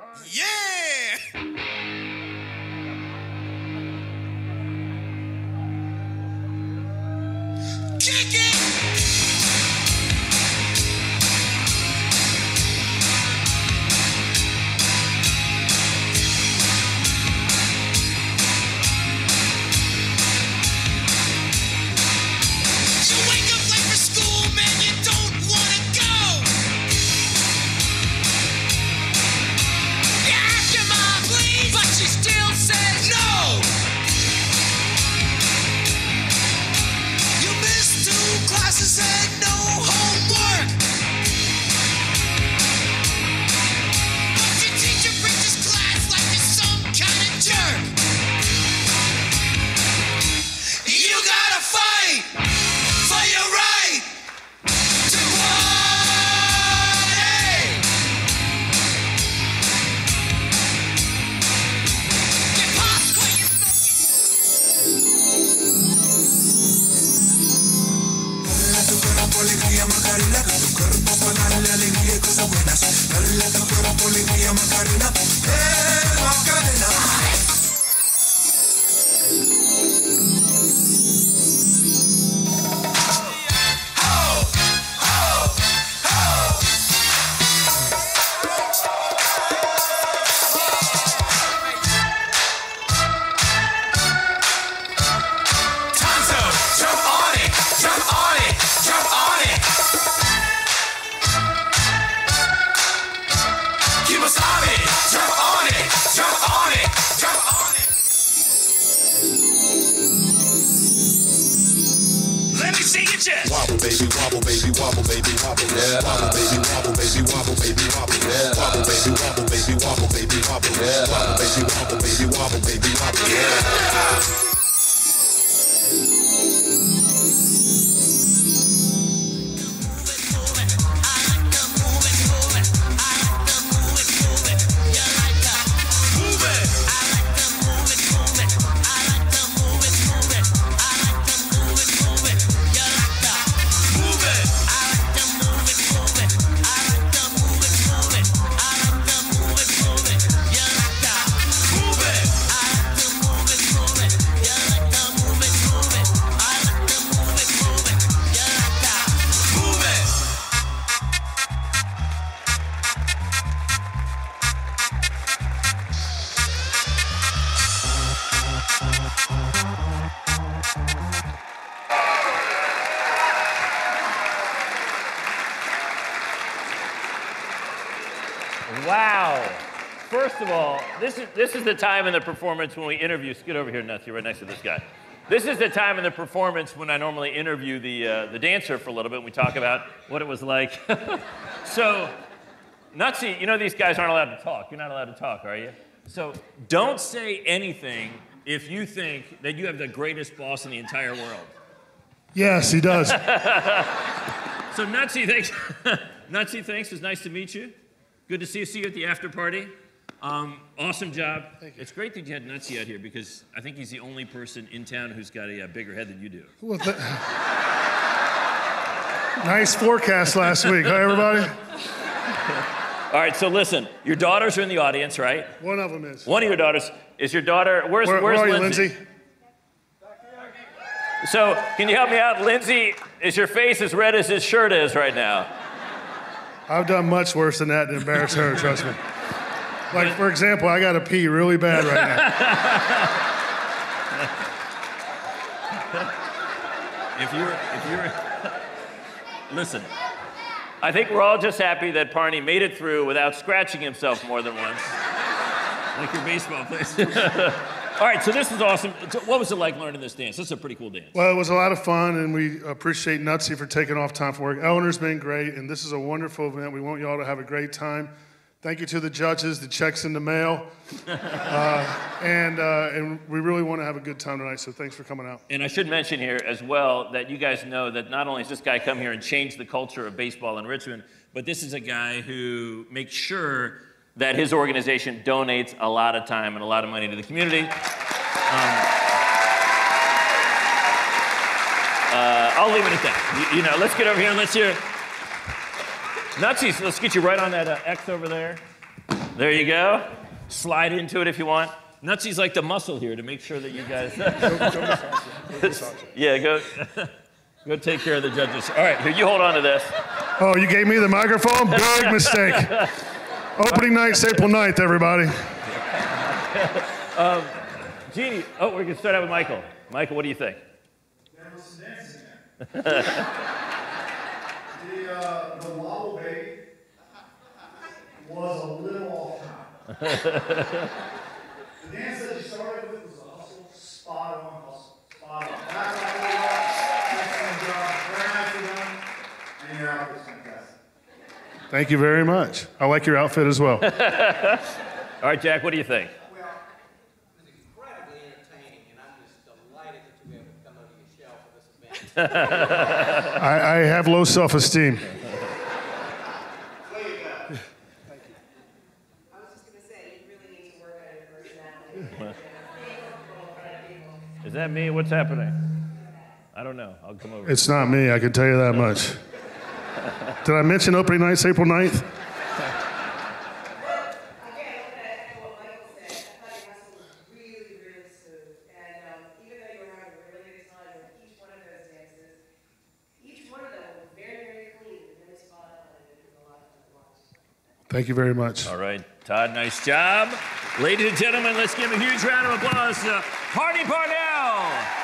Yeah! Kick it! Wow. First of all, this is the time in the performance when we interview. Get over here, Nuts. You're right next to this guy. This is the time in the performance when I normally interview the dancer for a little bit. And we talk about what it was like. So, Nutsy, you know these guys aren't allowed to talk. You're not allowed to talk, are you? So don't say anything if you think that you have the greatest boss in the entire world. Yes, he does. So Nutsy, thanks. Nutsy, thanks. It was nice to meet you. Good to see you at the after party. Awesome job. Thank you. It's great that you had Nutsy out here because I think he's the only person in town who's got a bigger head than you do. Well, nice forecast last week, huh, everybody? All right, so listen, your daughters are in the audience, right? One of them is. One of your daughters is your daughter. Where are you, Lindsay? So, can you help me out? Lindsay, is your face as red as his shirt is right now? I've done much worse than that to embarrass her, trust me. Like, for example, I got to pee really bad right now. Listen, I think we're all just happy that Parney made it through without scratching himself more than once. Like your baseball players. All right, so this is awesome. What was it like learning this dance? This is a pretty cool dance. Well, it was a lot of fun, and we appreciate Nutsy for taking off time from work. Eleanor's been great, and this is a wonderful event. We want you all to have a great time. Thank you to the judges, the checks in the mail. And we really want to have a good time tonight, so thanks for coming out. And I should mention here as well that you guys know that not only has this guy come here and changed the culture of baseball in Richmond, but this is a guy who makes sure that his organization donates a lot of time and a lot of money to the community. I'll leave it at that. You know, let's get over here and let's hear. Nutsies, let's get you right on that X over there. There you go. Slide into it if you want. Nutsy's like the muscle here to make sure that you guys... Yeah, go take care of the judges. All right, here, you hold on to this. Oh, you gave me the microphone? Big mistake. Opening night's April 9th, everybody. Jeannie, we're going to start out with Michael. Michael, what do you think? There was some dancing there. The wobble baby was a little off time. The dance that you started with was a hustle, spot on hustle, spot on. That's how it was. Excellent job. Very nicely done. And your outfit's fantastic. Thank you very much. I like your outfit as well. All right, Jack, what do you think? Well, it was incredibly entertaining, and I'm just delighted that you were able to come over your shell for this event. I have low self-esteem. Is that me? What's happening? I don't know. I'll come over. It's not me, I can tell you that much. Did I mention opening night's April 9th? Thank you very much. All right, Todd, nice job. Ladies and gentlemen, let's give a huge round of applause to Parney Parnell.